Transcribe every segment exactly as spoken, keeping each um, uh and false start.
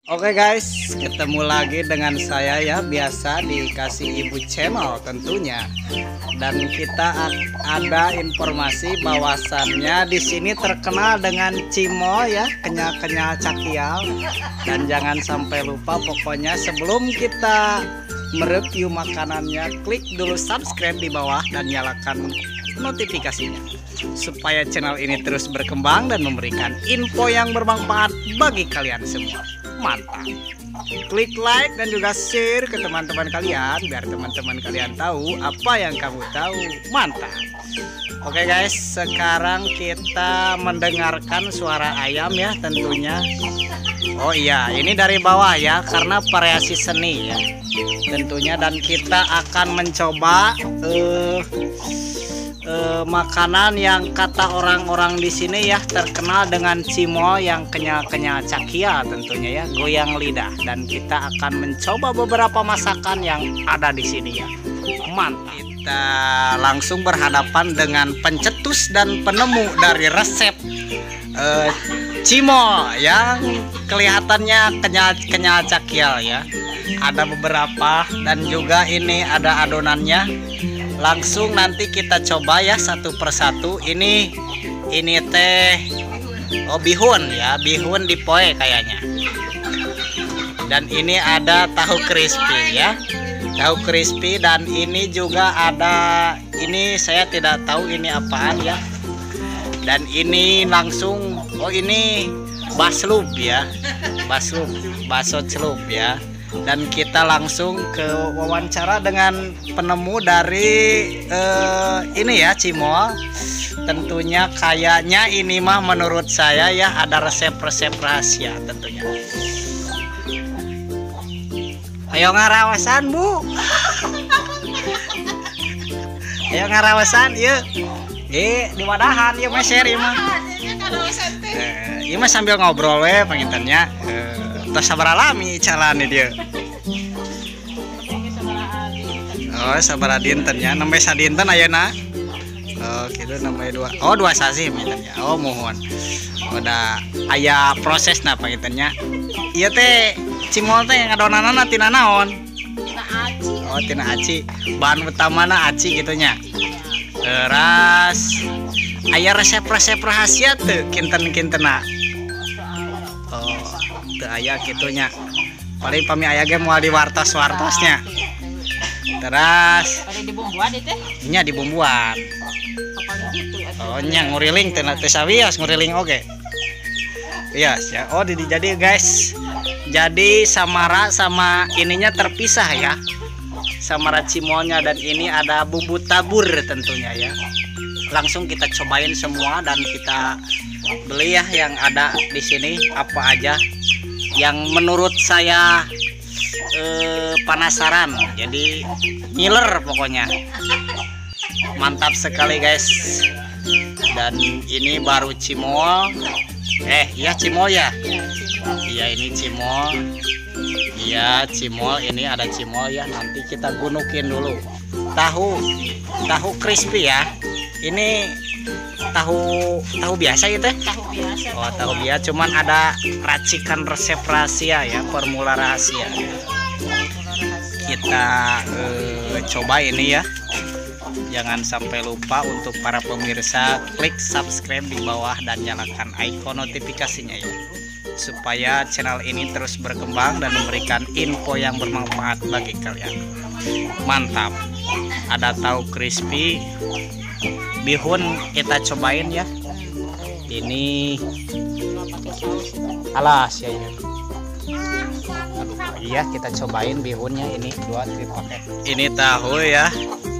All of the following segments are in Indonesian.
Oke guys, ketemu lagi dengan saya ya, biasa dikasih Ibu Cemal tentunya. Dan kita ada informasi bahwasannya di sini terkenal dengan cimo ya, kenya-kenya cakial. Dan jangan sampai lupa, pokoknya sebelum kita mereview makanannya, klik dulu subscribe di bawah dan nyalakan notifikasinya supaya channel ini terus berkembang dan memberikan info yang bermanfaat bagi kalian semua. Mantap. Klik like dan juga share ke teman-teman kalian biar teman-teman kalian tahu apa yang kamu tahu. Mantap. Oke guys, sekarang kita mendengarkan suara ayam ya tentunya. Oh iya, ini dari bawah ya, karena variasi seni ya tentunya. Dan kita akan mencoba uh, uh, makanan yang kata orang-orang di sini ya terkenal dengan cimo yang kenya-kenya cakia tentunya ya, goyang lidah. Dan kita akan mencoba beberapa masakan yang ada di sini ya. Mantap. Kita langsung berhadapan dengan pencetus dan penemu dari resep uh, cimo yang kelihatannya kenya-kenya cakial ya. Ada beberapa dan juga ini ada adonannya. Langsung nanti kita coba ya satu persatu. Ini ini teh oh bihun ya, bihun dipoe kayaknya. Dan ini ada tahu crispy ya, tahu crispy. Dan ini juga ada, ini saya tidak tahu ini apaan ya. Dan ini langsung, oh ini baslub ya, baslub, bakso celup ya. Dan kita langsung ke wawancara dengan penemu dari eh, ini ya cimo. Tentunya kayaknya ini mah menurut saya ya ada resep-resep rahasia tentunya. Ayo ngarawasan Bu. Ayo ngarawasan ya. Eh di wadahan ya meser ya mah. Eh, iya mah sambil ngobrol we pengintennya. Eh, tos sabar alami calane dia. Oh sabar dintennya, nembe sadinten ayeuna. Oh gitu nembe dua. Oh dua sasi pengintennya. Oh mohon. Udah aya prosesna pengintennya. Ieu teh cimol teh ngadonanana tina naon? Tina aci. Oh tina aci. Bahan utamana aci gitunya. Teras aya resep-resep rahasia tuh kinten-kintena. Oh teu aya gitunya. Paling pami aya ge moal diwartos-wartosnya. Teras pada dibumbuan itu? Nya dibumbuan. Oh nya nguriling teh teh sawias nguriling oge. Yes ya. Oh jadi guys. Jadi samara sama ininya terpisah ya. Samara cimonya, dan ini ada bumbu tabur tentunya ya. Langsung kita cobain semua dan kita beli ya yang ada di sini apa aja yang menurut saya eh, penasaran. Jadi ngiler pokoknya. Mantap sekali guys. Dan ini baru cimol. Eh ya cimol ya. Iya ini cimol. Iya cimol, ini ada cimol ya. Nanti kita gunukin dulu. Tahu tahu crispy ya. Ini tahu tahu biasa gitu ya? Tahu biasa. Oh tahu biasa, cuman ada racikan resep rahasia ya, formula rahasia. Kita eh, coba ini ya. Jangan sampai lupa untuk para pemirsa klik subscribe di bawah dan nyalakan icon notifikasinya ya, supaya channel ini terus berkembang dan memberikan info yang bermanfaat bagi kalian. Mantap. Ada tahu crispy, bihun kita cobain ya. Ini alas ya, ya. Iya kita cobain bihunnya, ini dua paket. Ini tahu ya,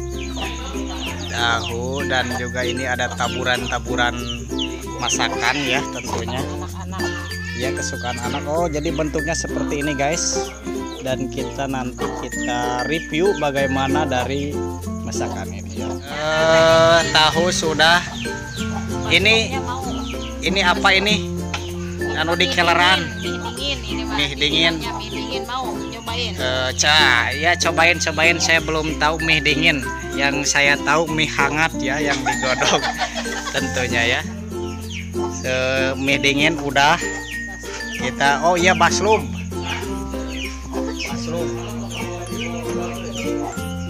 tahu. Dan juga ini ada taburan-taburan masakan ya tentunya. Ya kesukaan anak. Oh jadi bentuknya seperti ini guys. Dan kita nanti kita review bagaimana dari masakan ini ya. Uh, tahu sudah. Ini ini apa ini? Anu di keleran. Mie dingin. Mie dingin mau cobain. Uh, ca, ya cobain cobain. Saya belum tahu mie dingin. Yang saya tahu mie hangat ya yang digodok tentunya ya. Se mie dingin udah. Kita oh iya baslub.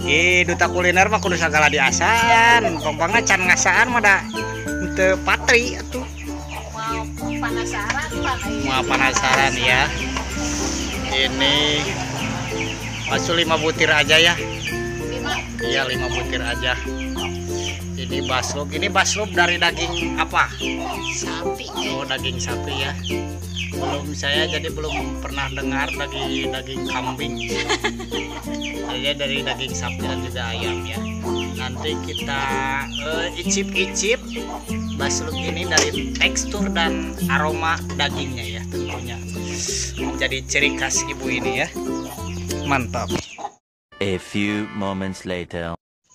Ih, duta kuliner mah kudu sagala diasan. Pokoknya can ngasaan mah da teu patri atuh. Mau penasaran Pak? Mau penasaran ya. Ini bakso lima butir aja ya. Lima. Iya, lima butir aja. Ini baslub, ini baslub dari daging apa? Sapi. Oh, daging sapi ya. Belum saya jadi belum pernah dengar daging daging kambing. Saya dari daging sapi dan juga ayam ya. Nanti kita uh, icip-icip baslub ini dari tekstur dan aroma dagingnya ya tentunya. Menjadi ciri khas ibu ini ya. Mantap. A few moments later.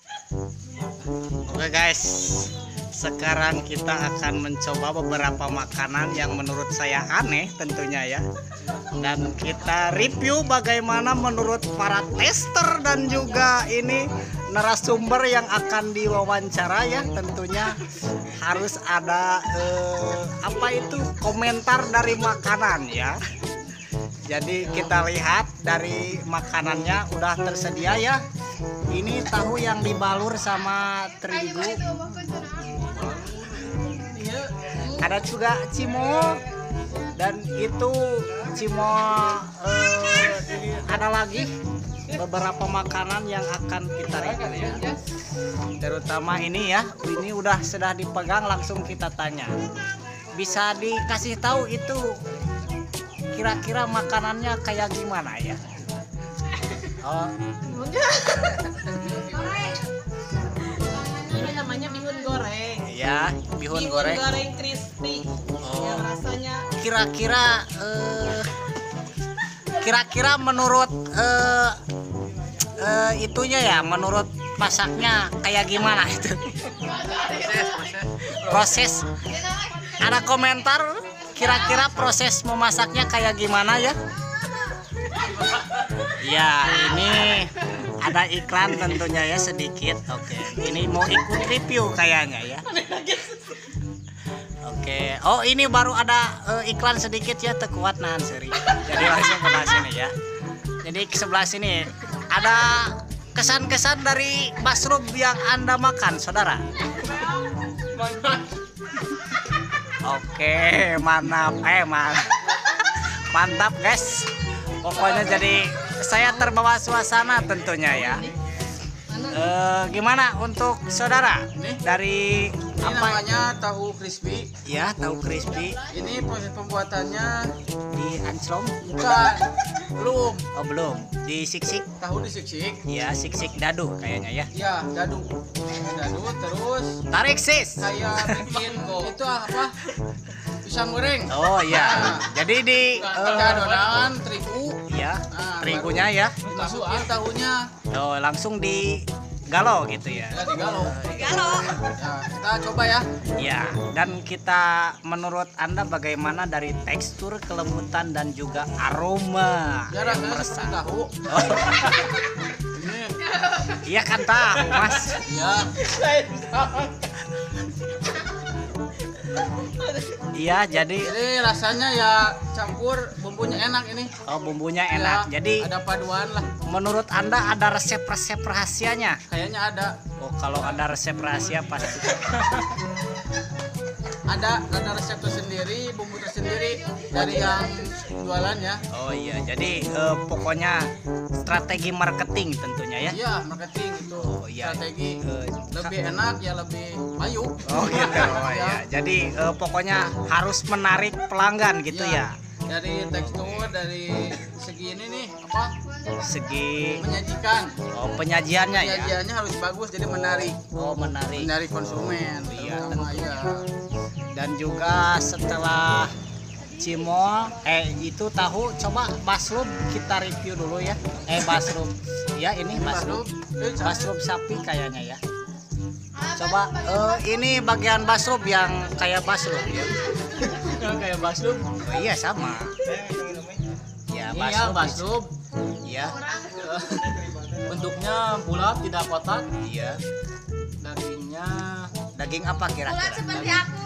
Oke guys, sekarang kita akan mencoba beberapa makanan yang menurut saya aneh tentunya ya. Dan kita review bagaimana menurut para tester dan juga ini narasumber yang akan diwawancara ya. Tentunya harus ada eh, apa itu komentar dari makanan ya. Jadi kita lihat dari makanannya udah tersedia ya. Ini tahu yang dibalur sama terigu. Ada juga cimol dan itu cimol. Eh, ini ada lagi beberapa makanan yang akan kita review ya. Terutama ini ya. Ini udah sudah dipegang, langsung kita tanya. Bisa dikasih tahu itu kira-kira makanannya kayak gimana ya? Oh. Ini namanya bihun goreng. Ya, bihun, Bihun goreng. goreng crispy. Oh. Yang rasanya Kira-kira eh, kira-kira menurut eh, eh, itunya ya, menurut masaknya kayak gimana itu? Proses. Ada komentar kira-kira proses memasaknya kayak gimana ya? Ya, ini ada iklan tentunya ya sedikit. Oke, ini mau ikut review kayaknya ya. Oke, oh ini baru ada uh, iklan sedikit ya, terkuat nahan seri. Jadi langsung ke sini ya. Jadi ke sebelah sini ada kesan-kesan dari baslub yang Anda makan, saudara. Oke, mantap, eh mantap, mantap guys. Pokoknya jadi saya terbawa suasana tentunya ya. E, gimana untuk saudara dari Ini apa? namanya tahu crispy. Ya, tahu crispy Ini proses pembuatannya di anclong. bukan belum Oh belum, di siksik. tahu disiksik. Ya, siksik dadu kayaknya ya. Ya, dadu. Dadu terus Tarik sis. kayak bikin itu apa? Pisang goreng. Oh iya. Jadi di Kita eh, adonan terigu, ya, Nah, terigunya ya. dimasukin tahunya. Oh, langsung di galau gitu ya. Ya, digalo. galo. Ya, kita coba ya. Ya, dan kita menurut Anda bagaimana dari tekstur, kelembutan dan juga aroma Ya, yang rasanya meresap? seperti tahu. Oh, Ini iya kan tahu, Mas. ya. Iya, jadi Jadi rasanya ya campur bumbunya enak ini. oh, bumbunya enak. Ya, Jadi ada paduan lah. menurut Anda ada resep-resep rahasianya? Kayaknya ada. Oh, kalau ada resep rahasia pasti. ada ada resep tersendiri, bumbu tersendiri dari yang jualan ya. Oh iya, jadi eh, pokoknya strategi marketing tentunya ya. Iya, marketing itu Oh, iya. strategi Eh, lebih enak ya lebih payu. Oh gitu. Oh ya. Jadi eh, pokoknya harus menarik pelanggan gitu ya. Dari tekstur, dari segi ini nih apa? Segi Menyajikan. oh, penyajiannya ya. Penyajiannya harus bagus jadi menarik. Oh, menarik. Menarik konsumen. Iya, terutama, ya. Dan juga setelah cimol eh itu tahu, coba baslub kita review dulu ya. Eh baslub. Ya ini baslub. Eh, Baslub sapi kayaknya ya. Coba eh, ini bagian baslub yang kayak baslub ya. kayak baslub. Oh, iya sama. Ya, Ini ya baslub. baslub. Iya. Bentuknya bulat tidak kotak. Iya. Dagingnya Daging apa kira-kira? Seperti aku.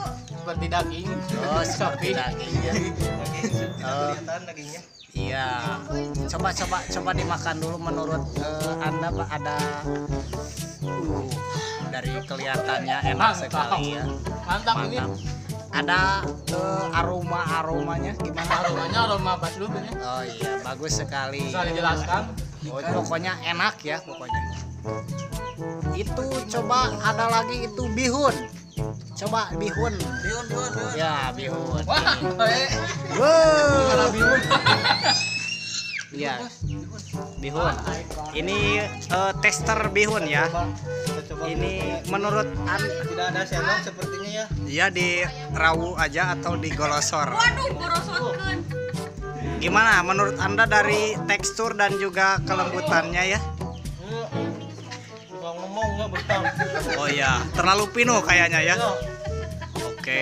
seperti daging. Oh, seperti daging ya. Oh, Kelihatan dagingnya. iya. Coba coba coba dimakan dulu menurut eh, Anda Pak ada uh, dari kelihatannya enak Mantap. sekali ya. Mantap ini. Ada eh, aroma-aromanya gimana? Aromanya aroma basluh ini. Oh iya, bagus sekali. Bisa dijelaskan. Oh, pokoknya enak ya pokoknya. Itu coba ada lagi itu bihun. Coba bihun. Bihun, bihun, bihun. Ya, bihun. Wah, baik. Wow. Bihun. Iya, bihun. Ini eh, tester bihun ya. Ini menurut An Tidak ada sendok sepertinya ya. ya di rawu aja atau digolosor. Waduh, gorosotkeun. Gimana menurut Anda dari tekstur dan juga kelembutannya ya? Kalau ngomong nggak betah. Oh ya, terlalu pino kayaknya ya. Oke.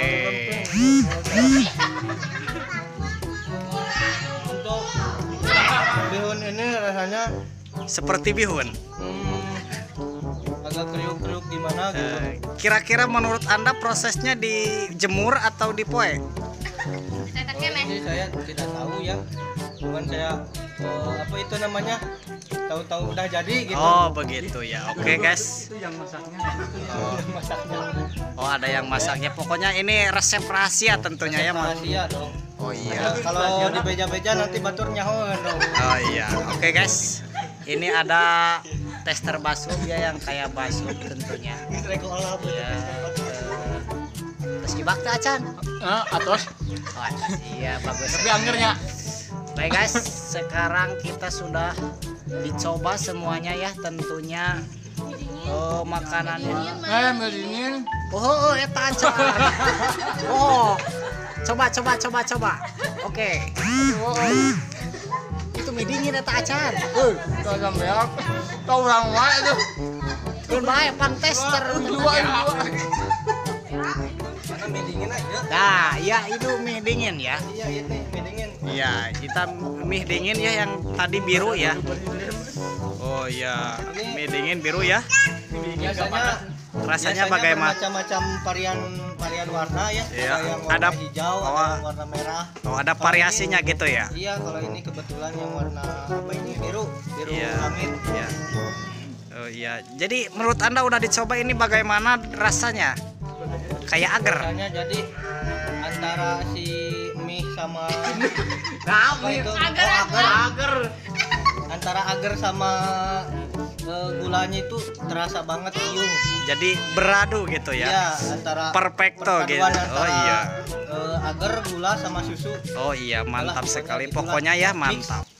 Untuk bihun ini rasanya Seperti bihun. hmm, agak kriuk-kriuk gimana gitu. Eh, Kira-kira menurut Anda prosesnya dijemur atau dipoe? Saya Kalau ini saya tidak tahu ya. Cuman saya eh, apa itu namanya? Tahu-tahu udah jadi gitu. Oh begitu ya. Oke guys. Itu yang masaknya. Masaknya. Oh ada yang masaknya. Pokoknya ini resep rahasia tentunya ya Mas. Rahasia dong. Oh iya. Kalau di beja-beja nanti batur nyaho dong. Oh iya. Oke guys. Ini ada tester bakso ya yang kayak bakso tentunya. Ya. eh, Terus gibak teh acan. Ah, atos. Oh, iya bagus. Tapi angernya. Baik guys, sekarang kita sudah dicoba semuanya ya tentunya. Oh makanannya. Eh, dingin. Oh, oh eta acan. Oh. Coba coba coba coba. Oke. Itu mie dingin eta acan. Heuh, kau sampeak. Kau orang wae tuh. Kun bae pan tester. Dua, dua. Mana mie dingin aja? Nah, ya itu mie dingin ya. Iya, ini mie dingin. Iya, kita mie dingin ya yang tadi biru ya. Oh iya, mie dingin biru ya. Biasanya Rasanya biasanya bagaimana? Macam-macam varian varian warna ya. Iya, Ada yang warna ada- hijau, oh, ada yang warna merah. Oh, ada variasinya gitu ya. Iya, kalau ini kebetulan yang warna apa ini biru, biru Iya. langit. Iya. Oh iya. Jadi menurut Anda udah dicoba ini bagaimana rasanya? Kayak agar. Rasanya jadi antara si mie sama Nah, apa itu? Agar, Oh, agar. agar. Antara agar sama eh, gulanya itu terasa banget iung. Jadi beradu gitu Iya, ya. antara Perfecto perpaduan gitu. antara, Oh iya. eh, agar, gula sama susu. Oh iya, mantap Itulah, sekali. itulah. Pokoknya ya Mix. mantap.